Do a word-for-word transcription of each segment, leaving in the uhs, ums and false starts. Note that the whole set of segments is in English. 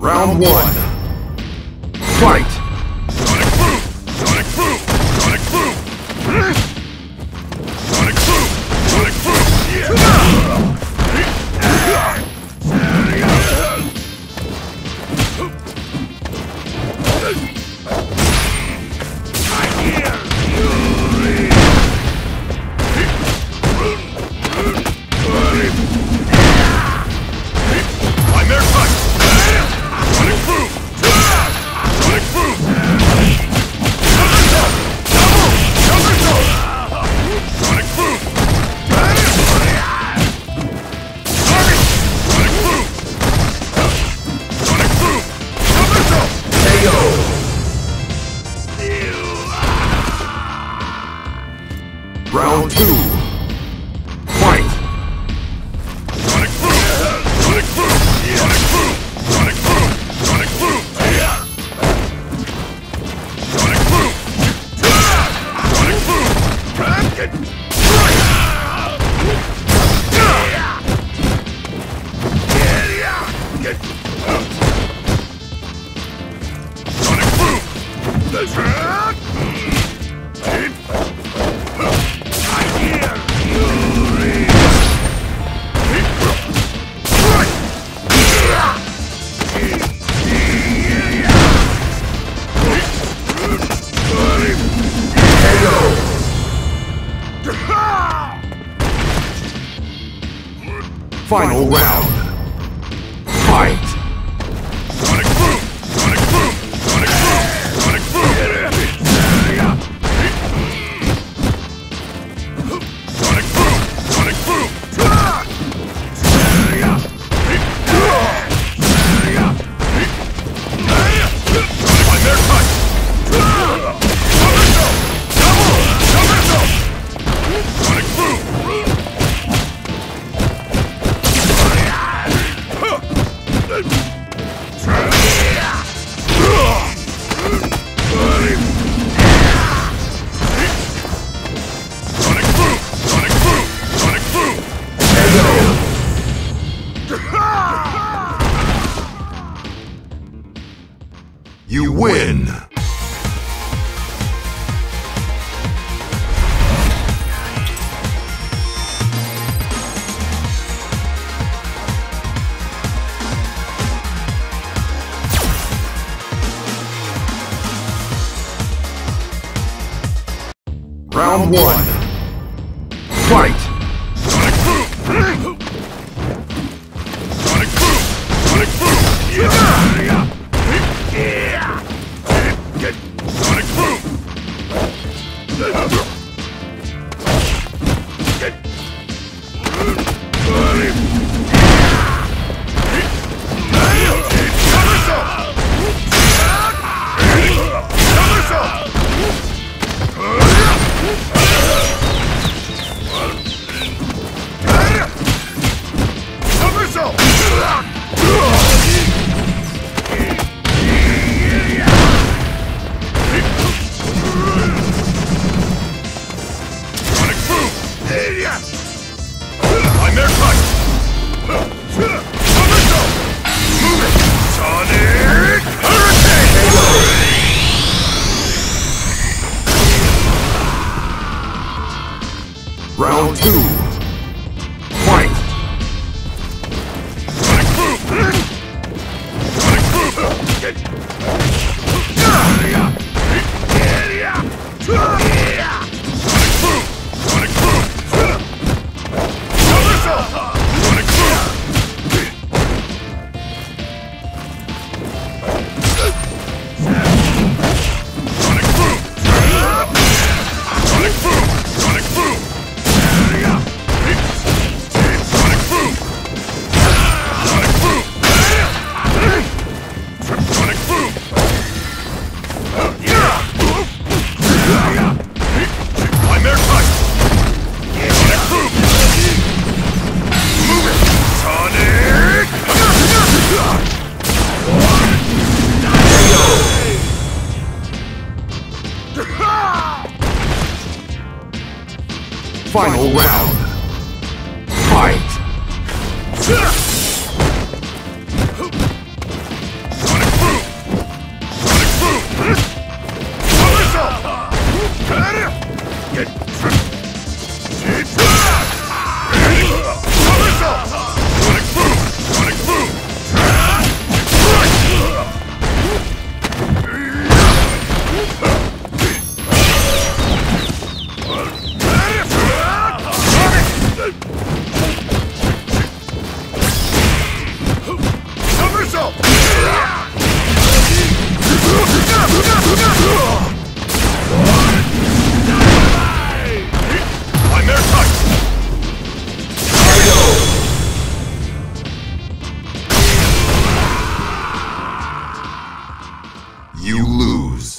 Round one. Fight! Sonic Boom! Sonic Boom! Sonic Boom! Sonic Boom! Sonic Boom! Nightmare Punch! Sonic Boom! Sonic Boom! Somersault! Double! Somersault! Sonic Boom! Sonic! Sonic Boom! Sonic Boom! Somersault! K O! Round two. Fight! Sonic Boom! Sonic Boom! Sonic Boom! Sonic Boom! Sonic Boom! Sonic Boom! Sonic Boom! Sonic Boom! Final round. Fight! Sonic Boom! Sonic Boom! Sonic Boom! Sonic Boom! Sonic Boom! Sonic Boom! Nightmare Punch! Somersault! Double! Somersault! Sonic Boom! Sonic Boom! Sonic Boom! Sonic Boom! You win! Round one. Fight! Sonic Boom! Sonic Boom! Sonic Boom! Sonic Boom! Nightmare Punch! Somersault! Move it! Sonic Hurricane! Round two. Fight! Sonic Boom! Sonic Boom! Sonic Boom! Sonic Boom! Somersault! Sonic Boom! Sonic Boom! Sonic Boom! Sonic Boom! Sonic Boom! Sonic Boom! Sonic Boom! Nightmare Punch! Sonic Boom! Move it! Sonic! Final round. Fight! You lose.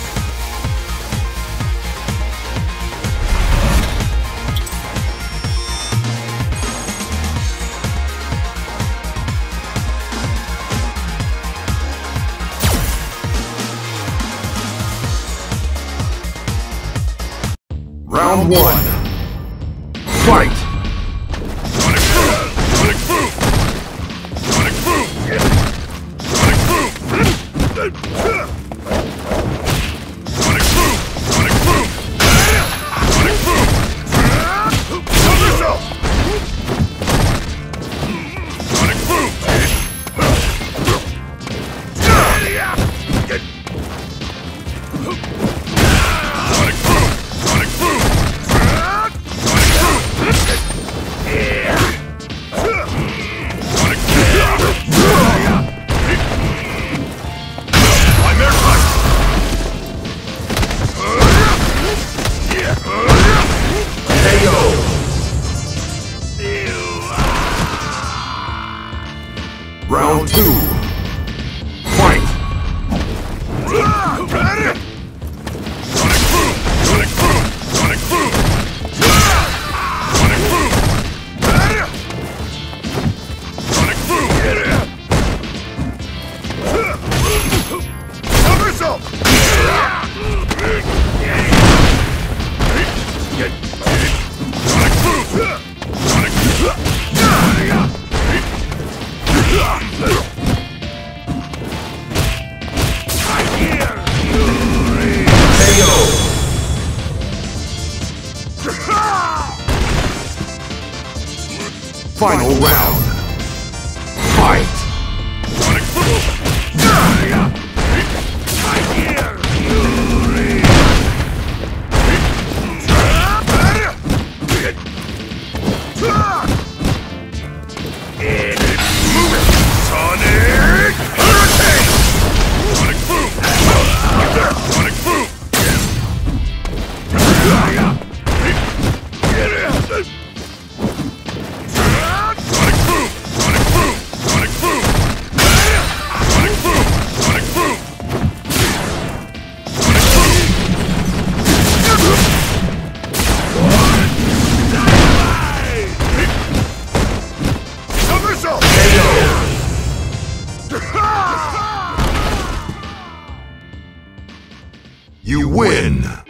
Round one. Fight! Sonic Boom! Sonic Boom! Sonic Boom! Sonic Boom! Sonic Boom! Sonic Boom! Sonic Boom! Kill yourself! Sonic Boom! Sonic Boom! Sonic Boom! Round two. Fight! Sonic Boom! Sonic Boom! Sonic Boom! Sonic Boom! Sonic Boom! Help yourself! Sonic Boom! Sonic Final round. Fight! Sonic Boom! Sonic Hurricane! Sonic Boom! Sonic Boom! Sonic Boom! Sonic Boom! Sonic Boom! Sonic Boom! Sonic Boom! Help yourself! You win!